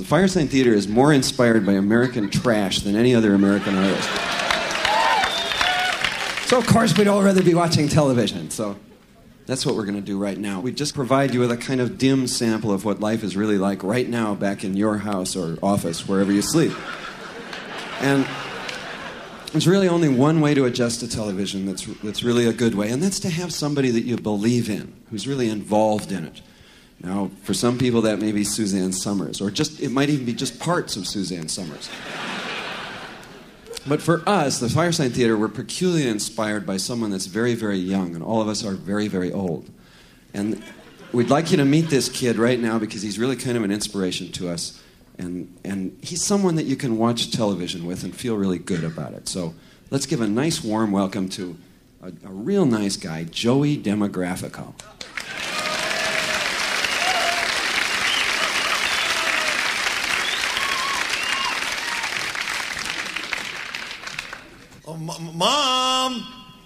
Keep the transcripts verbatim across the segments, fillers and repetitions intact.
The Firesign Theater is more inspired by American trash than any other American artist. So, of course, we'd all rather be watching television. So that's what we're going to do right now. We just provide you with a kind of dim sample of what life is really like right now back in your house or office, wherever you sleep. And there's really only one way to adjust a television that's, that's really a good way, and that's to have somebody that you believe in, who's really involved in it. Now, for some people, that may be Suzanne Summers, or just it might even be just parts of Suzanne Summers. But for us, the Firesign Theater, we're peculiarly inspired by someone that's very, very young, and all of us are very, very old. And we'd like you to meet this kid right now because he's really kind of an inspiration to us. And, and he's someone that you can watch television with and feel really good about it. So let's give a nice warm welcome to a, a real nice guy, Joey Demographico. Oh, m- Mom!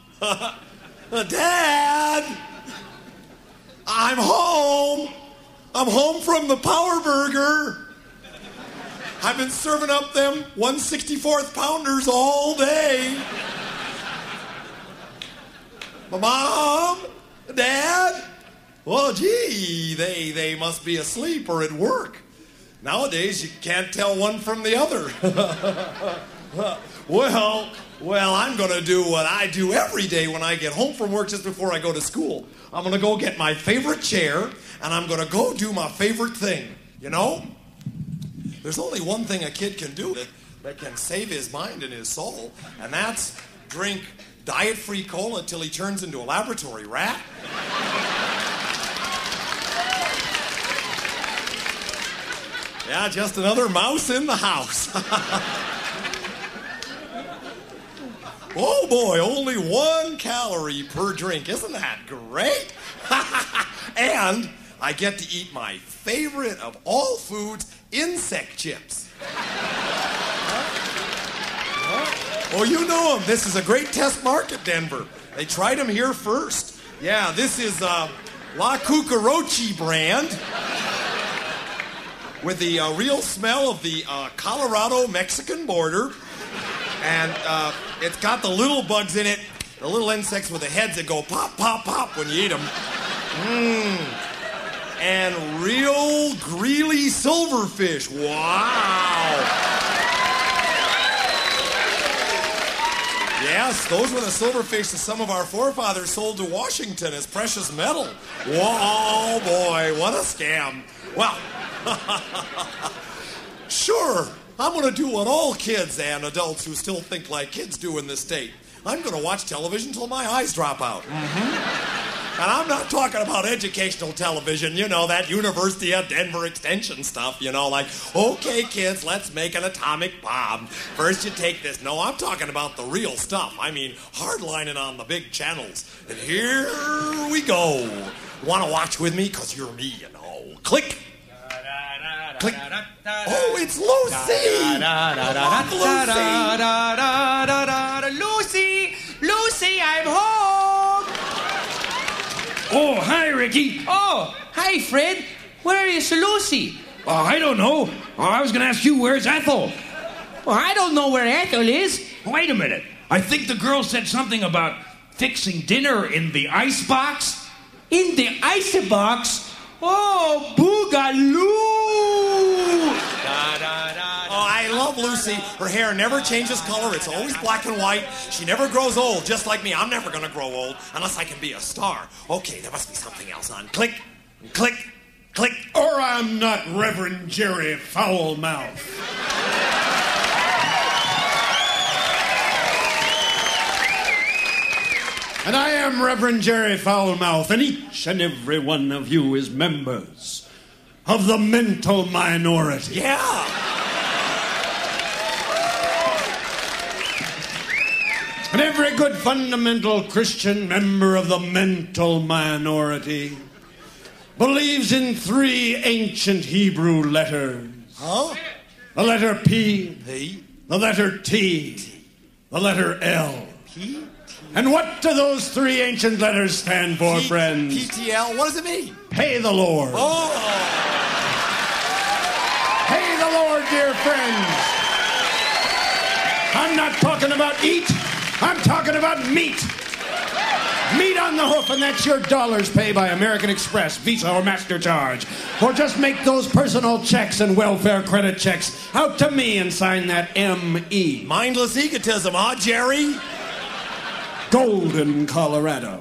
Dad! I'm home! I'm home from the Power Burger! I've been serving up them one sixty-fourth pounders all day. Mom? Dad? Well, gee, they, they must be asleep or at work. Nowadays, you can't tell one from the other. well, well, I'm going to do what I do every day when I get home from work just before I go to school. I'm going to go get my favorite chair, and I'm going to go do my favorite thing. You know? There's only one thing a kid can do that, that can save his mind and his soul, and that's drink diet-free cola till he turns into a laboratory rat. Yeah, just another mouse in the house. Oh boy, only one calorie per drink. Isn't that great? And I get to eat my favorite of all foods, insect chips. Oh, you know them. This is a great test market, Denver. They tried them here first. Yeah, this is uh, La Cucarachi brand with the uh, real smell of the uh, Colorado-Mexican border. And uh, it's got the little bugs in it, the little insects with the heads that go pop, pop, pop when you eat them. Mmm. And real greely silverfish. Wow. Yes, those were the silverfish that some of our forefathers sold to Washington as precious metal. Whoa, boy, what a scam. Well, sure, I'm going to do what all kids and adults who still think like kids do in this state. I'm going to watch television till my eyes drop out. Mm-hmm. And I'm not talking about educational television, you know, that University of Denver extension stuff, you know, like, okay, kids, let's make an atomic bomb. First you take this. No, I'm talking about the real stuff. I mean, hardlining on the big channels. And here we go. Want to watch with me? Because you're me, you know. Click. Click. Oh, it's Lucy. Lucy. Lucy, I'm home. Oh, hi, Ricky. Oh, hi, Fred. Where is Lucy? Oh, I don't know. Oh, I was going to ask you, where's Ethel? Well, I don't know where Ethel is. Wait a minute. I think the girl said something about fixing dinner in the icebox. In the icebox? Oh, boogaloo! Da, da, da, oh, I love Lucy. Her hair never changes color. It's always black and white. She never grows old, just like me. I'm never going to grow old unless I can be a star. Okay, there must be something else on. Click, click, click. Or I'm not Reverend Jerry Foulmouth. And I am Reverend Jerry Foulmouth, and each and every one of you is members of the mental minority. Yeah. And every good fundamental Christian member of the mental minority believes in three ancient Hebrew letters. Huh? The letter P, P, the letter T, T. the letter L. P? And what do those three ancient letters stand for, P- friends? P T L? What does it mean? Pay the Lord. Oh. Pay the dear friends, I'm not talking about eat, I'm talking about meat. Meat on the hoof, and that's your dollars paid by American Express, Visa, or MasterCharge. Or just make those personal checks and welfare credit checks out to me and sign that M E. Mindless egotism, huh, Jerry? Golden, Colorado.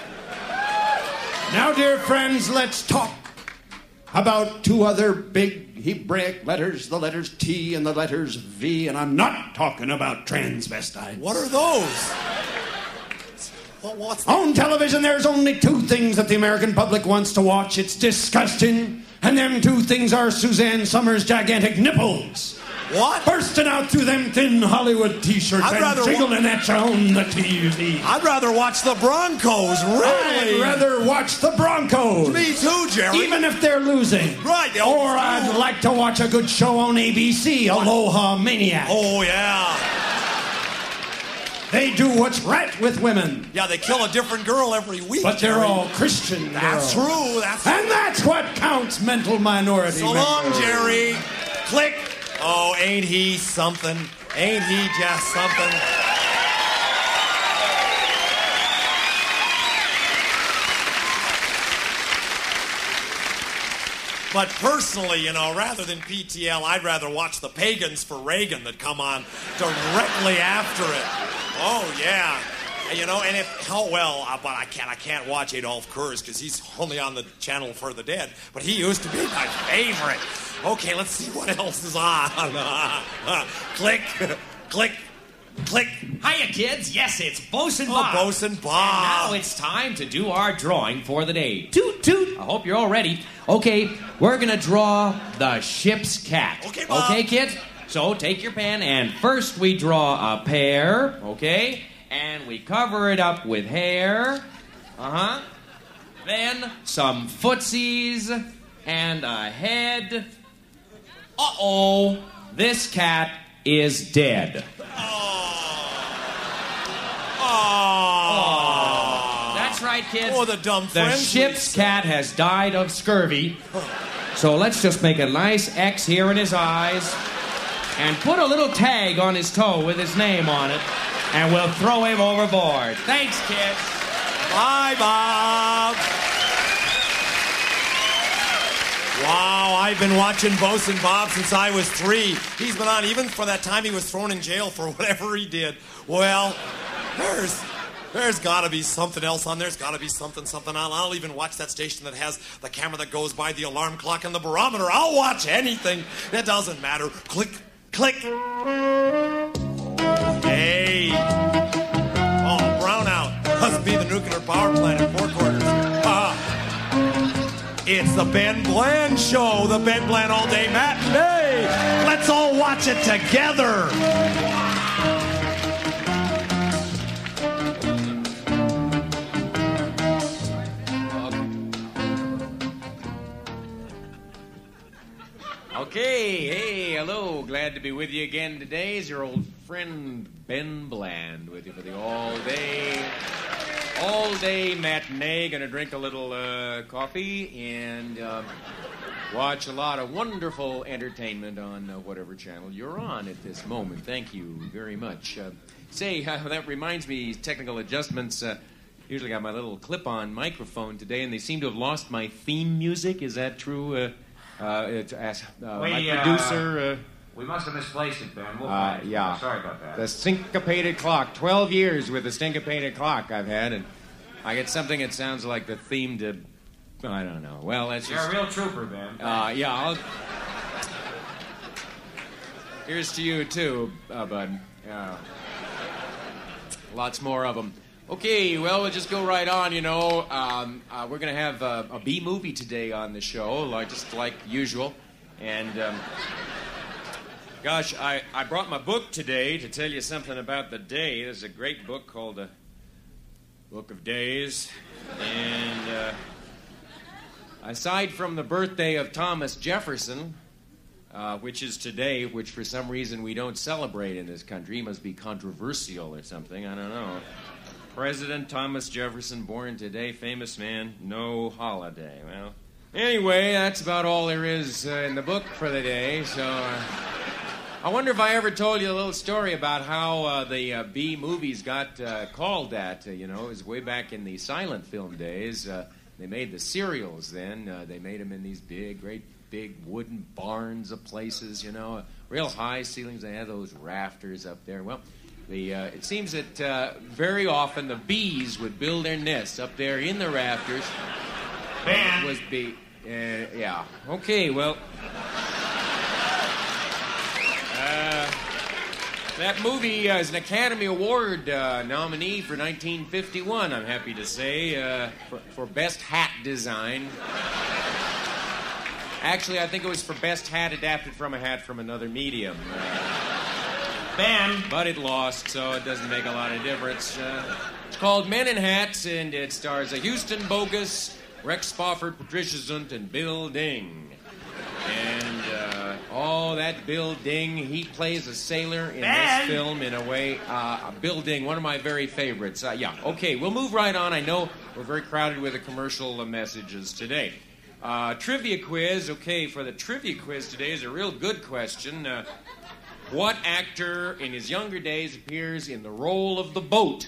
Now, dear friends, let's talk about two other big Hebraic letters, the letters T and the letters V, and I'm not talking about transvestites. What are those? Well, what's that? On television, there's only two things that the American public wants to watch. It's disgusting, and them two things are Suzanne Summers' gigantic nipples. What? Bursting out through them thin Hollywood t-shirts I'd and rather jiggling wa- at you on the T V. I'd rather watch the Broncos, really. I'd rather watch the Broncos. Me too, Jerry. Even if they're losing. Right. Or I'd like to watch a good show on A B C, Aloha Maniac. Oh, yeah. They do what's right with women. Yeah, they kill a different girl every week. But they're Jerry. all Christian That's girls. true. That's And that's what counts, mental minority. So long, members. Jerry. Click. Oh, ain't he something? Ain't he just something? But personally, you know, rather than P T L, I'd rather watch the Pagans for Reagan that come on directly after it. Oh, yeah. You know, and if, oh, well, uh, but I can't, I can't watch Adolf Kurz because he's only on the channel for the dead. But he used to be my favorite. Okay, let's see what else is on. Click, click, click. Hiya, kids. Yes, it's Bosun Oh, Bob. Bosun Bob. And now it's time to do our drawing for the day. Toot, toot. I hope you're all ready. Okay, we're going to draw the ship's cat. Okay, Bob. Okay, kids? So take your pen, and first we draw a pear, okay? And we cover it up with hair. Uh-huh. Then some footsies and a head. Uh-oh. This cat is dead. Oh. That's right, kids. Oh, the dumb The friends. ship's cat has died of scurvy. So let's just make a nice X here in his eyes and put a little tag on his toe with his name on it, and we'll throw him overboard. Thanks, kids. Bye, Bob. Wow, I've been watching Bosun Bob since I was three. He's been on even for that time he was thrown in jail for whatever he did. Well, there's there's got to be something else on there. There's got to be something, something on. I'll even watch that station that has the camera that goes by the alarm clock and the barometer. I'll watch anything. It doesn't matter. Click, click. Hey. Oh, brownout. Must be the nuclear power plant in Four Quarters. Uh, it's the Ben Bland Show, the Ben Bland All Day Matinee. Let's all watch it together. Okay, hey, hello. Glad to be with you again today. Is your old friend Ben Bland with you for the all-day, all-day matinee. Gonna drink a little uh, coffee and uh, watch a lot of wonderful entertainment on uh, whatever channel you're on at this moment. Thank you very much. Uh, say, uh, that reminds me, technical adjustments. Uh, usually got my little clip-on microphone today, and they seem to have lost my theme music. Is that true? Uh, Uh, it's, as, uh, We, my uh, producer... Uh, We must have misplaced it, Ben. We'll uh, find it. yeah. Sorry about that. The syncopated clock. Twelve years with the syncopated clock I've had, and I get something that sounds like the theme to... I don't know. Well, that's You're just... a real trooper, Ben. Uh, yeah, I'll... Here's to you, too, uh, bud. Uh, lots more of them. Okay, well, we'll just go right on, you know. Um, uh, we're going to have uh, a B-movie today on the show, like, just like usual. And, um, gosh, I, I brought my book today to tell you something about the day. There's a great book called The Book of Days. And uh, aside from the birthday of Thomas Jefferson, uh, which is today, which for some reason we don't celebrate in this country, he must be controversial or something, I don't know. President Thomas Jefferson, born today, famous man, no holiday. Well, anyway, that's about all there is uh, in the book for the day, so... Uh, I wonder if I ever told you a little story about how uh, the uh, B movies got uh, called that. Uh, you know, it was way back in the silent film days. Uh, they made the serials then. Uh, they made them in these big, great big wooden barns of places, you know, real high ceilings. They had those rafters up there. Well, the uh, it seems that uh, very often the bees would build their nests up there in the rafters. Ben. It was bee. Uh, yeah. Okay, well... Uh, that movie uh, is an Academy Award uh, nominee for nineteen fifty-one, I'm happy to say, uh, for, for Best Hat Design. Actually, I think it was for Best Hat Adapted from a Hat from Another Medium. Uh, Ben. but it lost, so it doesn't make a lot of difference. Uh, it's called Men in Hats, and it stars a Houston Bogus, Rex Spofford, Patricia Zunt, and Bill Ding. And, uh, oh, that Bill Ding, he plays a sailor in Ben. this film in a way. Uh, Bill Ding, one of my very favorites. Uh, yeah, okay, we'll move right on. I know we're very crowded with the commercial uh, messages today. Uh, trivia quiz. Okay, for the trivia quiz today is a real good question. Uh, what actor in his younger days appears in the role of the boat?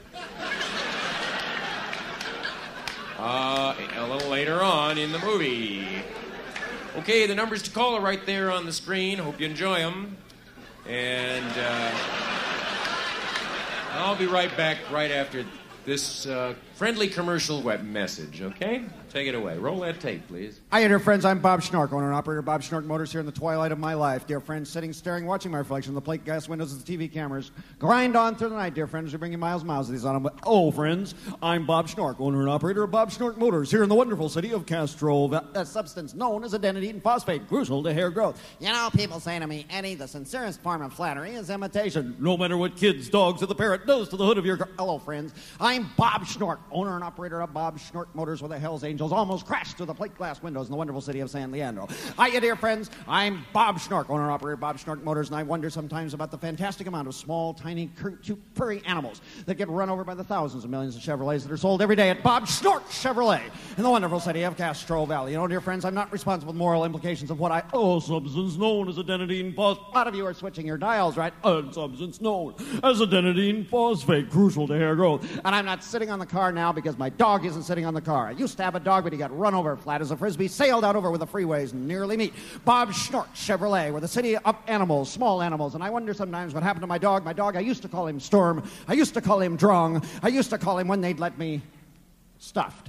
Uh, a little later on in the movie. Okay, the numbers to call are right there on the screen. Hope you enjoy them. And uh, I'll be right back right after this uh, friendly commercial web message, okay? Take it away. Roll that tape, please. Hi, dear friends. I'm Bob Schnork, owner and operator of Bob Schnork Motors here in the twilight of my life. Dear friends, sitting, staring, watching my reflection in the plate glass windows of the T V cameras. Grind on through the night, dear friends. We bring you miles and miles of these on them. Oh, friends, I'm Bob Schnork, owner and operator of Bob Schnork Motors here in the wonderful city of Castro. That substance known as adenine phosphate, crucial to hair growth. You know, people say to me, Eddie, the sincerest form of flattery is imitation. No matter what kids, dogs, or the parrot does to the hood of your car. Hello, friends. I'm Bob Schnork, owner and operator of Bob Schnork Motors, where the Hells Angels almost crashed through the plate glass windows in the wonderful city of San Leandro. Hiya, dear friends. I'm Bob Schnork, owner and operator of Bob Schnork Motors, and I wonder sometimes about the fantastic amount of small, tiny, cute, furry animals that get run over by the thousands of millions of Chevrolets that are sold every day at Bob Schnork Chevrolet in the wonderful city of Castro Valley. You know, dear friends, I'm not responsible for the moral implications of what I... Oh, substance known as adenine phosphate. A lot of you are switching your dials, right? Oh, substance known as adenine phosphate, crucial to hair growth. And I'm not sitting on the car now because my dog isn't sitting on the car. I used to have a dog, but he got run over flat as a frisbee, sailed out over with the freeways and nearly meet Bob Schnork Chevrolet. We're the city of animals, small animals, and I wonder sometimes what happened to my dog. My dog, I used to call him Storm. I used to call him Drong. I used to call him, when they'd let me, Stuffed.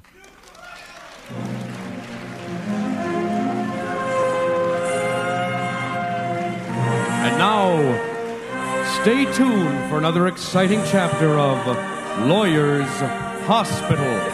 And now, stay tuned for another exciting chapter of Lawyer's Hospital.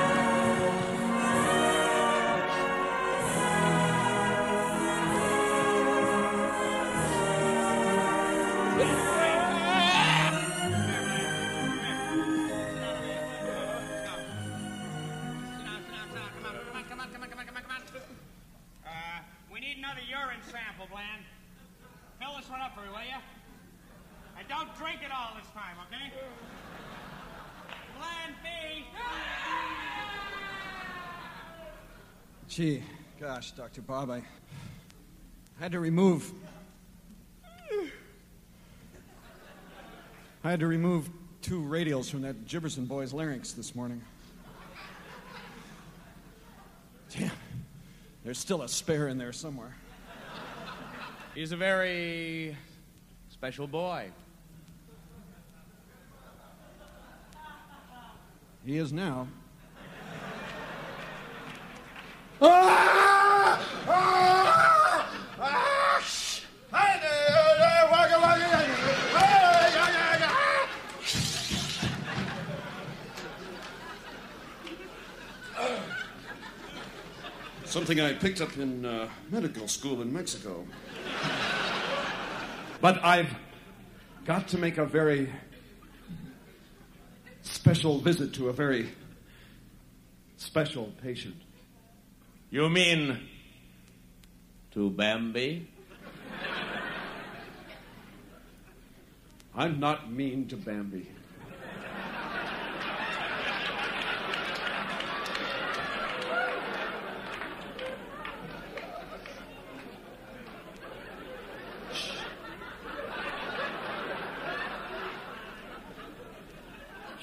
Gee, gosh, Doctor Bob, I had to remove... I had to remove two radials from that Gibberson boy's larynx this morning. Damn, there's still a spare in there somewhere. He's a very special boy. He is now. Something I picked up in uh, medical school in Mexico. But I've got to make a very special visit to a very special patient. You mean to Bambi? I'm not mean to Bambi.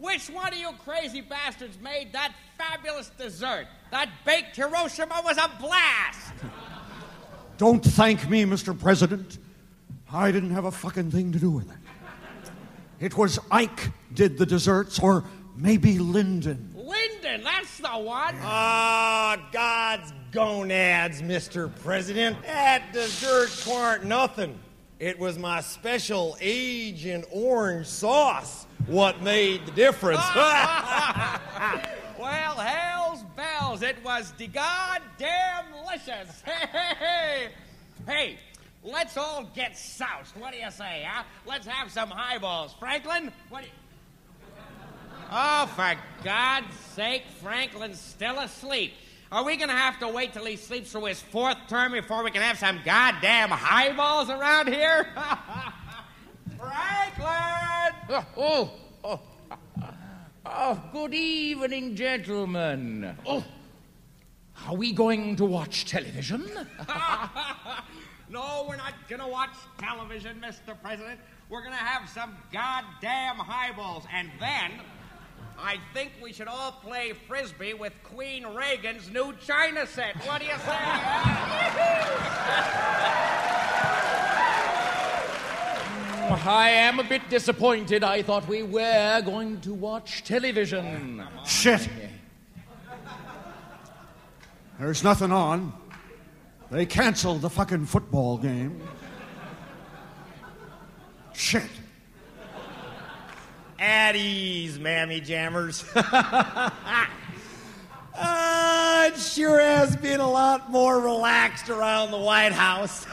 which one of you crazy bastards made that fabulous dessert? That baked Hiroshima was a blast! Don't thank me, Mister President. I didn't have a fucking thing to do with it. It was Ike did the desserts, or maybe Lyndon. Lyndon, that's the one. Ah, God's gonads, Mister President. That dessert weren't nothing. It was my special Agent Orange sauce what made the difference. Well, hell's bells, it was de goddamn licious. Hey, hey, hey. Hey, let's all get soused. What do you say, huh? Let's have some highballs. Franklin, what do you... Oh, for God's sake, Franklin's still asleep. Are we going to have to wait till he sleeps through his fourth term before we can have some goddamn highballs around here? Franklin! Oh, oh, oh. Oh, good evening, gentlemen. Oh, are we going to watch television? No, we're not going to watch television, Mister President. We're going to have some goddamn highballs, and then I think we should all play Frisbee with Queen Reagan's new China set. What do you say? I am a bit disappointed. I thought we were going to watch television. Shit. There's nothing on. They canceled the fucking football game. Shit. At ease, mammy jammers. uh, it sure has been a lot more relaxed around the White House.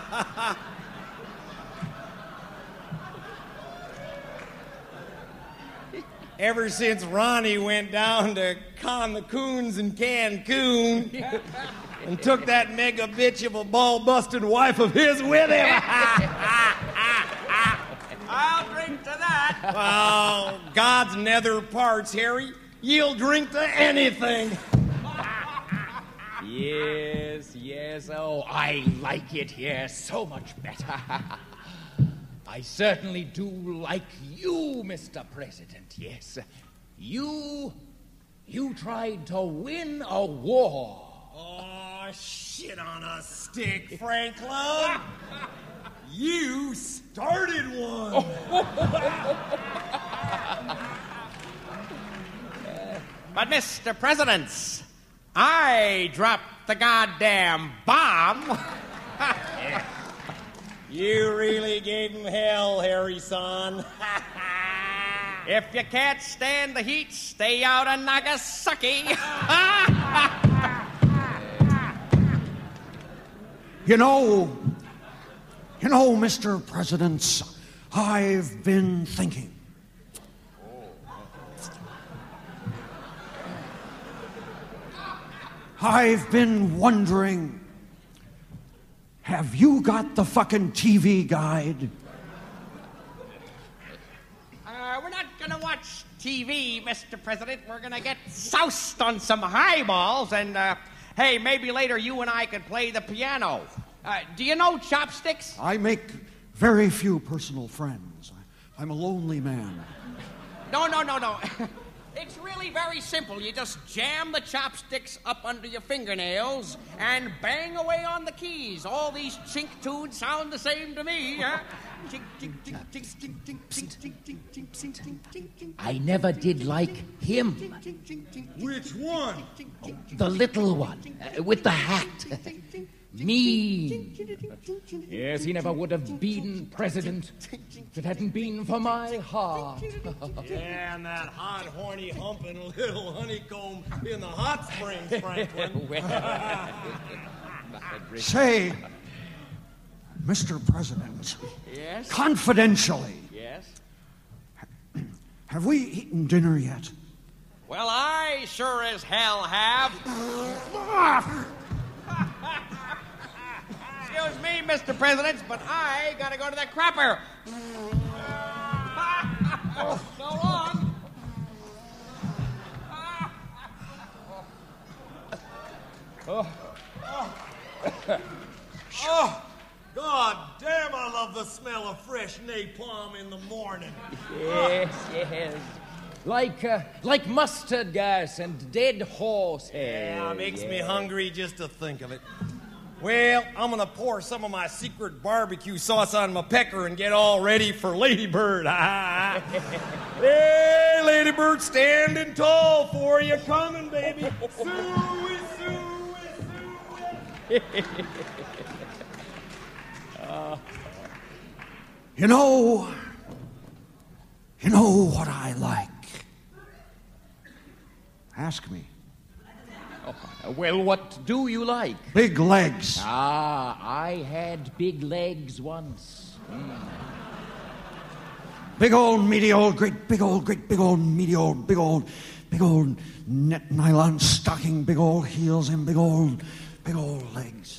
Ever since Ronnie went down to con the coons in Cancun and took that mega bitch of a ball-busted wife of his with him. I'll drink to that. Well, God's nether parts, Harry. You'll drink to anything. Yes, yes. Oh, I like it here so much better. I certainly do like you, Mister President, yes. You, you tried to win a war. Oh, shit on a stick, Franklin. You started one. But, Mister President, I dropped the goddamn bomb. You really gave him hell, Harry, son. If you can't stand the heat, stay out of Nagasaki. You know, you know, Mister President, I've been thinking. I've been wondering, have you got the fucking T V guide? Uh, we're not gonna watch T V, Mister President. We're gonna get soused on some highballs, and, uh, hey, maybe later you and I could play the piano. Uh, do you know chopsticks? I make very few personal friends. I'm a lonely man. No, no, no, no. It's really very simple. You just jam the chopsticks up under your fingernails and bang away on the keys. All these chink tunes sound the same to me, huh? I never did like him. Which one? The little one, uh, with the hat. Mean. Yes, he never would have been president if it hadn't been for my heart. Yeah, and that hot, horny, humping little honeycomb in the hot springs, Franklin. Say, Mister President. Yes? Confidentially. Yes? Have we eaten dinner yet? Well, I sure as hell have. Excuse me, Mister President, but I gotta go to the crapper. So long. Oh. Oh, God damn, I love the smell of fresh napalm in the morning. Yes, yes. Like, uh, like mustard gas and dead horse hair. Yeah, makes yeah. me hungry just to think of it. Well, I'm gonna pour some of my secret barbecue sauce on my pecker and get all ready for Ladybird. Hey, Ladybird, standing tall for you, coming, baby. Suey, suey, suey. uh, you know, you know what I like. Ask me. Oh, well, what do you like? Big legs. Ah, I had big legs once. Mm. Big old, meaty old, great, big old, great, big old, meaty old, big old, big old net nylon stocking, big old heels, and big old, big old legs.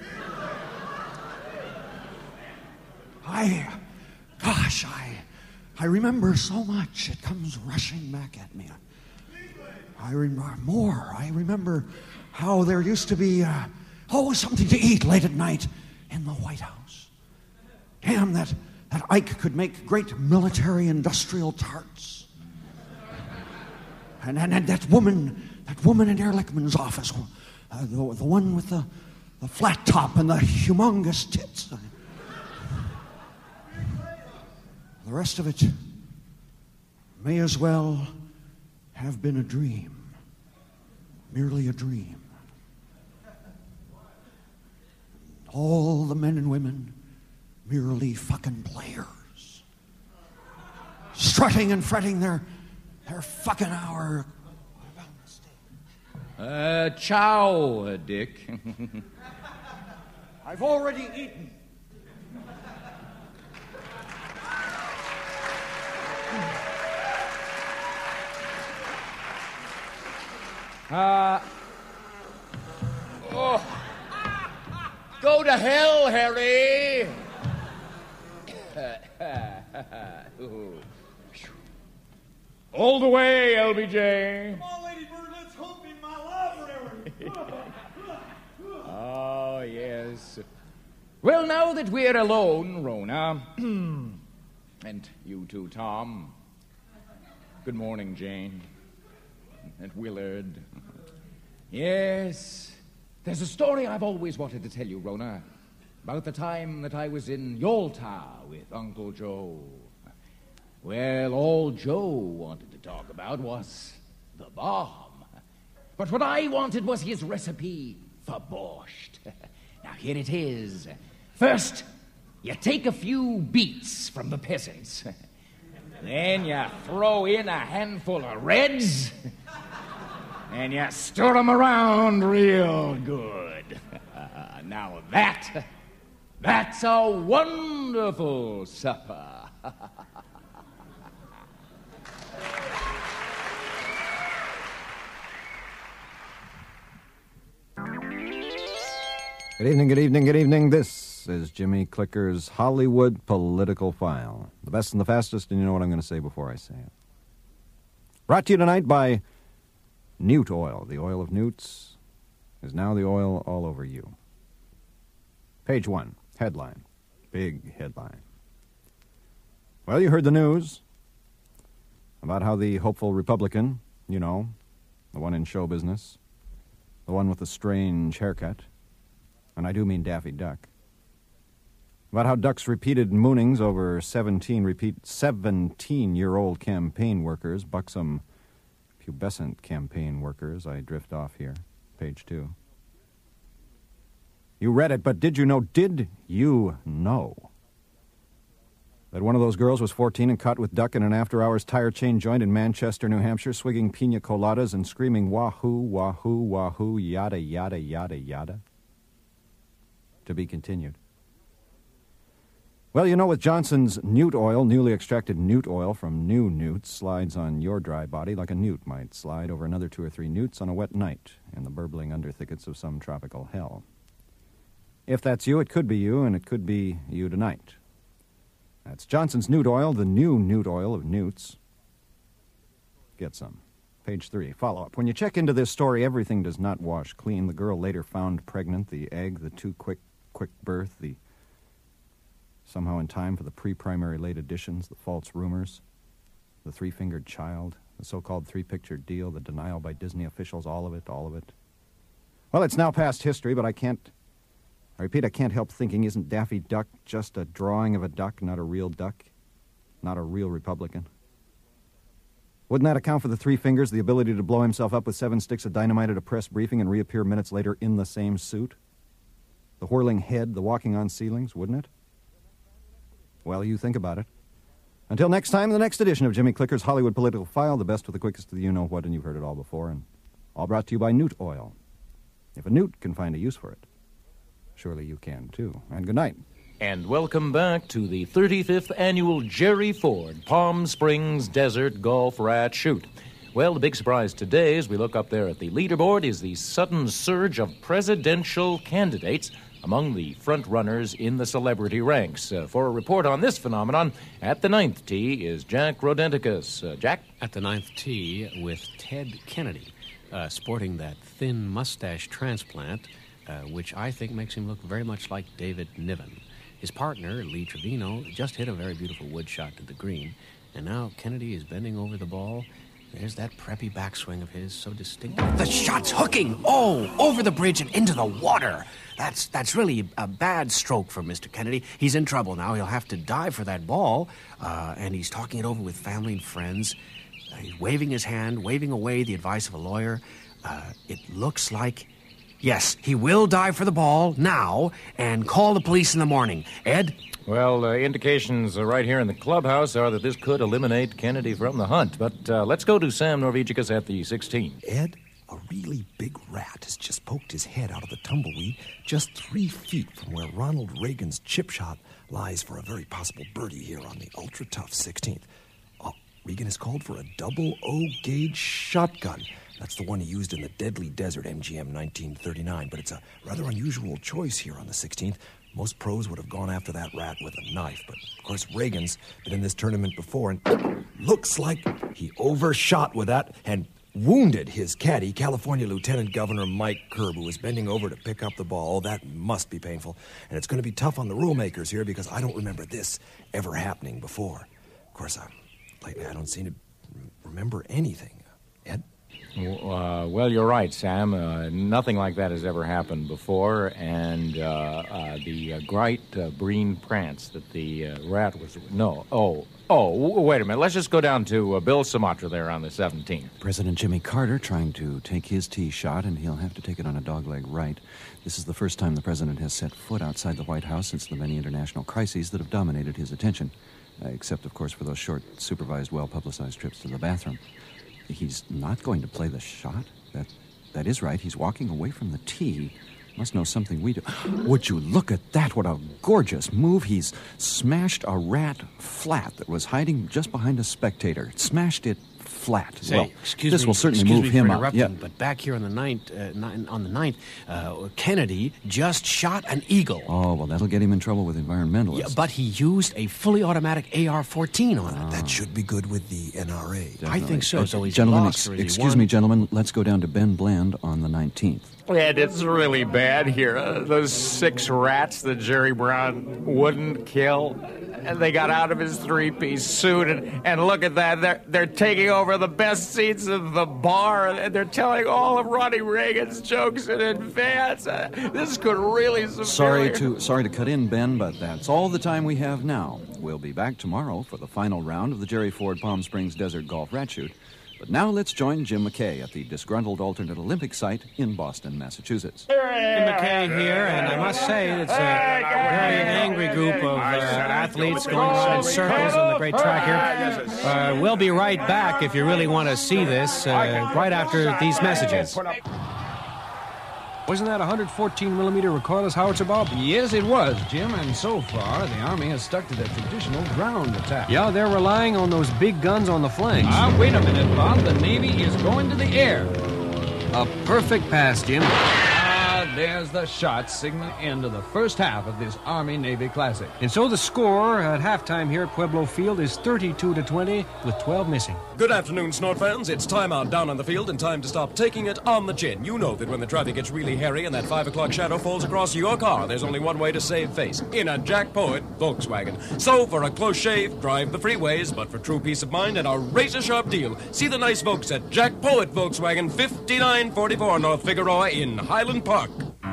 I, gosh, I, I remember so much. It comes rushing back at me. I remember more. I remember how there used to be, uh, oh, something to eat late at night in the White House. Damn, that, that Ike could make great military industrial tarts. And, and, and that woman, that woman in Ehrlichman's office, uh, the, the one with the, the flat top and the humongous tits. The rest of it may as well have been a dream, merely a dream. All the men and women, merely fucking players, strutting and fretting their, their fucking hour. Uh, chow, Dick. I've already eaten. Uh, oh, go to hell, Harry. All the way, L B J. Come on, Ladybird, let's hope in my library. Oh, yes. Well, now that we're alone, Rona, and you too, Tom. Good morning, Jane. And Willard. Yes, there's a story I've always wanted to tell you, Rona, about the time that I was in Yalta with Uncle Joe. Well, all Joe wanted to talk about was the bomb. But what I wanted was his recipe for borscht. Now, here it is. First, you take a few beets from the peasants. Then you throw in a handful of reds. And you stir them around real good. Uh, now that, that's a wonderful supper. Good evening, good evening, good evening. This is Jimmy Clicker's Hollywood Political File. The best and the fastest, and you know what I'm going to say before I say it. Brought to you tonight by Newt Oil. The oil of newts is now the oil all over you. Page one, headline. Big headline. Well, you heard the news about how the hopeful Republican, you know, the one in show business, the one with the strange haircut, and I do mean Daffy Duck, about how Duck's repeated moonings over seventeen repeat seventeen-year-old campaign workers, buxom pubescent campaign workers. I drift off here. Page two. You read it, but did you know, did you know that one of those girls was fourteen and caught with Duck in an after-hours tire chain joint in Manchester, New Hampshire, swigging pina coladas and screaming wahoo, wahoo, wahoo, yada, yada, yada, yada? To be continued. Well, you know, with Johnson's newt oil, newly extracted newt oil from new newts slides on your dry body like a newt might slide over another two or three newts on a wet night in the burbling underthickets of some tropical hell. If that's you, it could be you, and it could be you tonight. That's Johnson's newt oil, the new newt oil of newts. Get some. Page three, follow-up. When you check into this story, everything does not wash clean. The girl later found pregnant, the egg, the too quick, quick birth, the somehow in time for the pre-primary late additions, the false rumors, the three-fingered child, The so-called three-picture deal, the denial by Disney officials, all of it, all of it. Well, it's now past history, but I can't... I repeat, I can't help thinking, isn't Daffy Duck just a drawing of a duck, not a real duck? Not a real Republican? Wouldn't that account for the three fingers, the ability to blow himself up with seven sticks of dynamite at a press briefing and reappear minutes later in the same suit? The whirling head, the walking on ceilings, wouldn't it? Well, you think about it. Until next time, the next edition of Jimmy Clicker's Hollywood Political File, the best with the quickest of the you-know-what, and you've heard it all before, and all brought to you by Newt Oil. If a newt can find a use for it, surely you can, too. And good night. And welcome back to the thirty-fifth Annual Jerry Ford Palm Springs Desert Golf Rat Shoot. Well, the big surprise today, as we look up there at the leaderboard, is the sudden surge of presidential candidates among the front-runners in the celebrity ranks. Uh, for a report on this phenomenon, at the ninth tee is Jack Rodenticus. Uh, Jack? At the ninth tee with Ted Kennedy, uh, sporting that thin mustache transplant, uh, which I think makes him look very much like David Niven. His partner, Lee Trevino, just hit a very beautiful wood shot to the green, and now Kennedy is bending over the ball. There's that preppy backswing of his, so distinctive. The shot's hooking! Oh, over the bridge and into the water! That's that's really a bad stroke for Mister Kennedy. He's in trouble now. He'll have to dive for that ball, uh, and he's talking it over with family and friends. Uh, he's waving his hand, waving away the advice of a lawyer. Uh, it looks like... Yes, he will dive for the ball now and call the police in the morning. Ed? Well, uh, indications uh, right here in the clubhouse are that this could eliminate Kennedy from the hunt. But uh, let's go to Sam Norvegicus at the sixteen. Ed, a really big rat has just poked his head out of the tumbleweed just three feet from where Ronald Reagan's chip shot lies for a very possible birdie here on the ultra-tough sixteenth. Oh, Reagan has called for a double O-gauge shotgun. That's the one he used in the Deadly Desert M G M nineteen thirty-nine, but it's a rather unusual choice here on the sixteenth. Most pros would have gone after that rat with a knife, but of course Reagan's been in this tournament before, and looks like he overshot with that and wounded his caddy, California Lieutenant Governor Mike Kerb, who was bending over to pick up the ball. Oh, that must be painful, and it's going to be tough on the rule makers here because I don't remember this ever happening before. Of course, I, lately I don't seem to remember anything. Ed? Uh, well, you're right, Sam. Uh, nothing like that has ever happened before, and uh, uh, the uh, great uh, green prance that the uh, rat was... No, oh, oh, w- wait a minute. Let's just go down to uh, Bill Sumatra there on the seventeenth. President Jimmy Carter trying to take his tee shot, and he'll have to take it on a dogleg right. This is the first time the president has set foot outside the White House since the many international crises that have dominated his attention, uh, except, of course, for those short, supervised, well-publicized trips to the bathroom. He's not going to play the shot? That, that is right. He's walking away from the tee. Must know something we do. Would you look at that? What a gorgeous move. He's smashed a rat flat that was hiding just behind a spectator. Smashed it flat. Say, well, excuse this me, will certainly excuse move me him for up. interrupting, Yeah. But back here on the ninth, uh, nine, on the ninth, uh, Kennedy just shot an eagle. Oh, well, that'll get him in trouble with environmentalists. Yeah, but he used a fully automatic A R fourteen on it. That should be good with the N R A. Definitely. I think so. Uh, So he's gentlemen, lost, ex- or is he excuse won? me, gentlemen. Let's go down to Ben Bland on the nineteenth. Ed, it's really bad here. Uh, those six rats that Jerry Brown wouldn't kill, and they got out of his three-piece suit, and, and look at that. They're, they're taking over the best seats in the bar, and they're telling all of Ronnie Reagan's jokes in advance. Uh, this could really severely... Sorry to sorry to cut in, Ben, but that's all the time we have now. We'll be back tomorrow for the final round of the Jerry Ford Palm Springs Desert Golf Rat Shoot. But now let's join Jim McKay at the disgruntled alternate Olympic site in Boston, Massachusetts. Jim McKay here, and I must say it's a very angry group of uh, athletes going around in circles on the great track here. Uh, we'll be right back if you really want to see this, uh, right after these messages. Wasn't that a one fourteen millimeter recoilless howitzer, Bob? Yes, it was, Jim, and so far the Army has stuck to their traditional ground attack. Yeah, they're relying on those big guns on the flanks. Ah, wait a minute, Bob. The Navy is going to the air. A perfect pass, Jim. Ah, there's the shot signaling end of the first half of this Army-Navy Classic. And so the score at halftime here at Pueblo Field is thirty-two to twenty with twelve missing. Good afternoon, Snort fans. It's time out down on the field and time to stop taking it on the chin. You know that when the traffic gets really hairy and that five o'clock shadow falls across your car, there's only one way to save face, in a Jack Poet Volkswagen. So for a close shave, drive the freeways, but for true peace of mind and a razor-sharp deal, see the nice folks at Jack Poet Volkswagen, fifty-nine forty-four North Figueroa in Highland Park.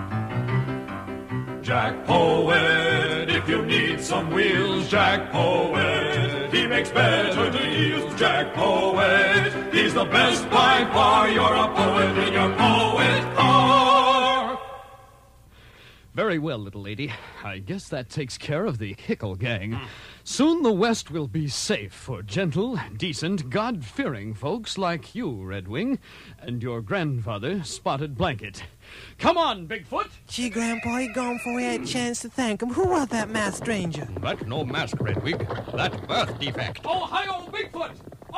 Jack Poet, if you need some wheels, Jack Poet, he makes better deals. Jack Poet, he's the best by far. You're a poet in your poet car. Very well, little lady. I guess that takes care of the Hickle gang. Soon the West will be safe for gentle, decent, God-fearing folks like you, Red Wing, and your grandfather, Spotted Blanket. Come on, Bigfoot! Gee, Grandpa, he gone before we had a chance to thank him. Who was that masked stranger? That no mask, Redwig. That birth defect. Oh, hi-yo, Bigfoot!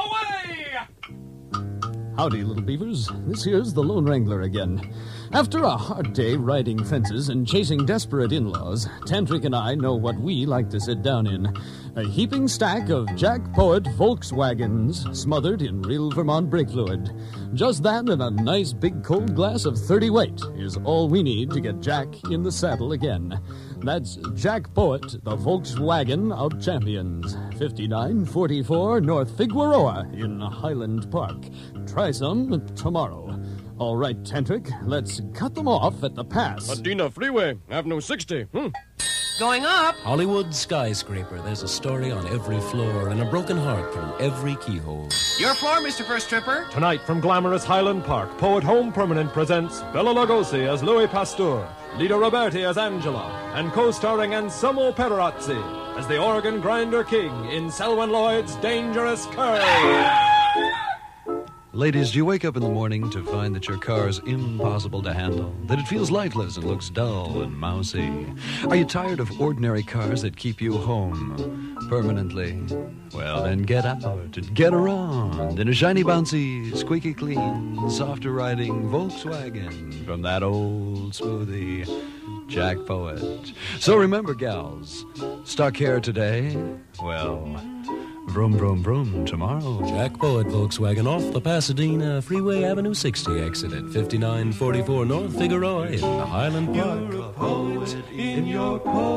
Away! Howdy, little beavers. This here's the Lone Wrangler again. After a hard day riding fences and chasing desperate in-laws, Tantric and I know what we like to sit down in. A heaping stack of Jack Poet Volkswagens smothered in real Vermont brake fluid. Just that and a nice big cold glass of thirty weight is all we need to get Jack in the saddle again. That's Jack Poet, the Volkswagen of champions. fifty-nine forty-four North Figueroa in Highland Park. Try some tomorrow. All right, Tantric, let's cut them off at the pass. Adina Freeway, Avenue sixty. Hmm. Going up. Hollywood skyscraper. There's a story on every floor and a broken heart through every keyhole. Your floor, Mister First Tripper. Tonight from glamorous Highland Park, Poet Home Permanent presents Bela Lugosi as Louis Pasteur, Lido Roberti as Angela, and co-starring Anselmo Perorazzi as the organ grinder king in Selwyn Lloyd's Dangerous Curve. Ladies, do you wake up in the morning to find that your car's impossible to handle, that it feels lifeless and looks dull and mousy? Are you tired of ordinary cars that keep you home permanently? Well, then get out and get around in a shiny, bouncy, squeaky clean, softer riding Volkswagen from that old smoothie, Jack Poet. So remember, gals, stuck hair today? Well, vroom, vroom, vroom tomorrow. Jack Poet Volkswagen off the Pasadena Freeway Avenue sixty exit at fifty-nine forty-four North Figueroa in Highland Park. You're a poet in your poet.